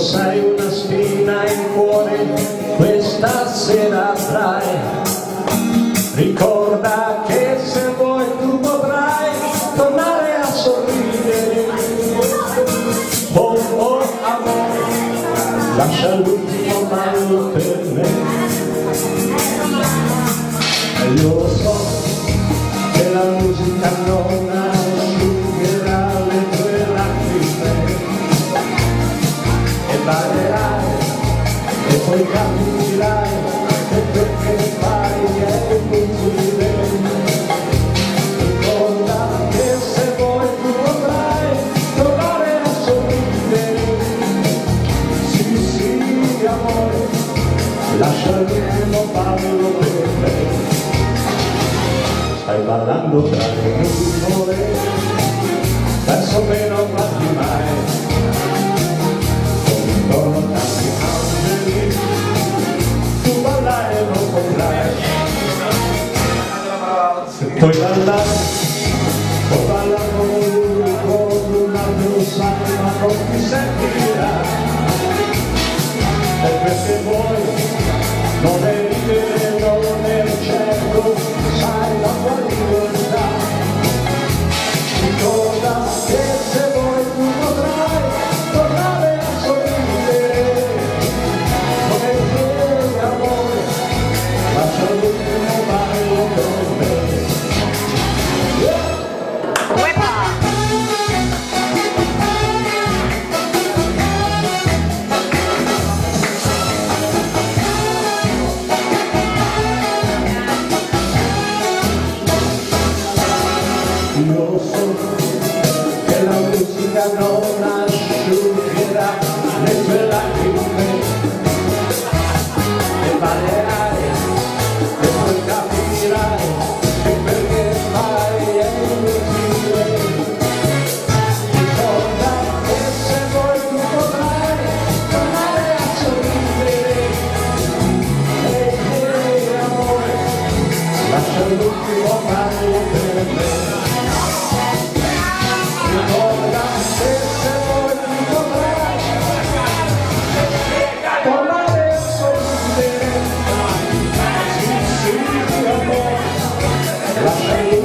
sai una spina in cuore questa sera avrai. Ricorda che se vuoi tu potrai tornare a sorridere. Oh oh amore, lascia l'ultimo ballo per me. E io so che la musica non asciugherà le tue lacrime, e ballerai e poi capirai che perché fai è inutile. Ricorda che se vuoi tu potrai tornare a sorridere. Sì sì amore, lascia l'ultimo ballo per me. Stai ballando tra le nuvole, verso me non guardi mai, con intorno tanti angeli, tu ballare non potrai. Se puoi ballare con lui, con un altro sai, ma non ti sentirà, e perché vuoi non è vivere, non è certo, sai la tua libertà. Ricorda che se vuoi tu potrai tornare a sorridere. Non è vero amore, lascia l'ultimo ballo per me. Io so che la musica non asciugherà le tue lacrime, e ballerai e poi capirai che perché fai è inutile. Ricorda che se vuoi tu potrai tornare a sorridere. E amore, lascia l'ultimo ballo per me. Ricorda che se vuoi tu potrai tornare a sorridere. Sì, sì, amore, lascia